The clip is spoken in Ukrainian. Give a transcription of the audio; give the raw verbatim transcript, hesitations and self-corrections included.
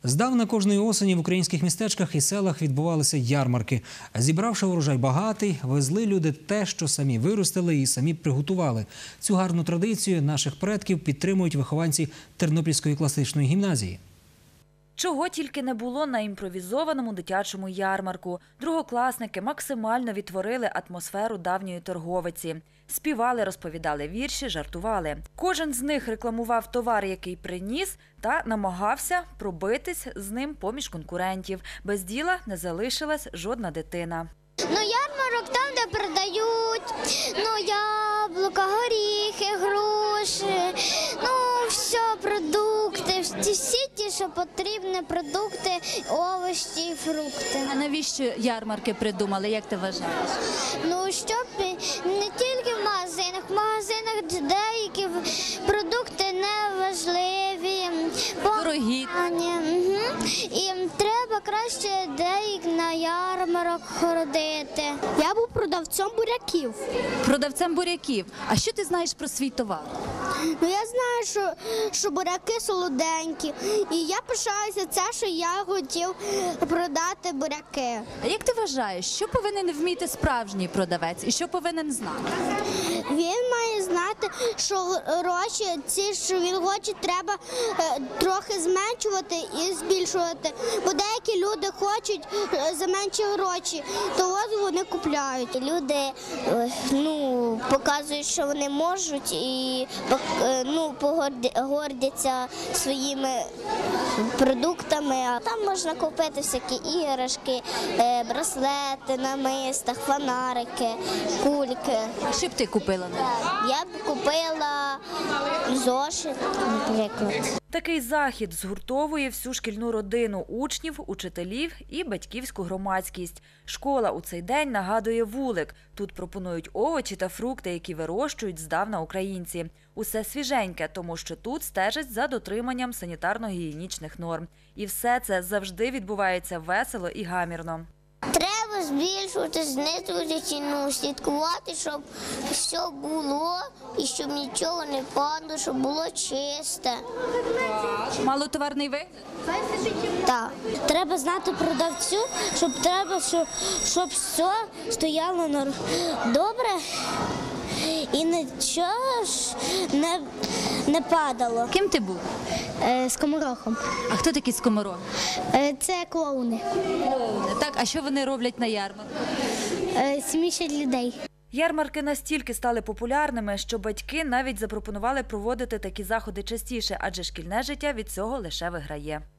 Здавна кожної осені в українських містечках і селах відбувалися ярмарки. Зібравши урожай багатий, везли люди те, що самі виростили і самі приготували. Цю гарну традицію наших предків підтримують вихованці Тернопільської класичної гімназії. Чого тільки не було на імпровізованому дитячому ярмарку. Другокласники максимально відтворили атмосферу давньої торговиці. Співали, розповідали вірші, жартували. Кожен з них рекламував товар, який приніс, та намагався пробитись з ним поміж конкурентів. Без діла не залишилась жодна дитина. Ну, ярмарок там, де продають, ну, яблука, горіхи, груші, ну, все, продукти, всі ті, що потрібні, продукти, овочі, фрукти. А навіщо ярмарки придумали, як ти вважаєш? Ну, щоб не тільки в магазинах, в магазинах деякі продукти не важливі, Дорогі. Угу. І треба краще деякі на ярмарок ходити. Я був продавцем буряків. Продавцем буряків. А що ти знаєш про свій товар? Ну, я знаю, що, що буряки солоденькі. І я пишаюся це, що я хотів продати буряки. А як ти вважаєш, що повинен вміти справжній продавець і що повинен знати? Він має знати, що гроші, ці, що він хоче, треба е, трохи зменшувати і збільшувати. Бо деякі люди хочуть е, за менші гроші, то от вони купляють. Люди е, ну, показують, що вони можуть і е, ну, погордяться своїми продуктами. А там можна купити всякі іграшки, е, браслети, намиста, фонарики, кульки. А що б ти купила? Я б купила зошит, наприклад. Такий захід згуртовує всю шкільну родину – учнів, учителів і батьківську громадськість. Школа у цей день нагадує вулик. Тут пропонують овочі та фрукти, які вирощують здавна українці. Усе свіженьке, тому що тут стежать за дотриманням санітарно-гігієнічних норм. І все це завжди відбувається весело і гамірно. Треба збільшувати, знижувати ціну, слідкувати, щоб все було і щоб нічого не падало, щоб було чисте. Малотоварний вигляд? Так. Треба знати продавцю, щоб треба, щоб, щоб все стояло добре і нічого ж не, не падало. Ким ти був? Е, скоморохом. А хто такі скоморохи? Е, це клоуни. Так, а що вони роблять на ярмарку? Е, смішать людей. Ярмарки настільки стали популярними, що батьки навіть запропонували проводити такі заходи частіше, адже шкільне життя від цього лише виграє.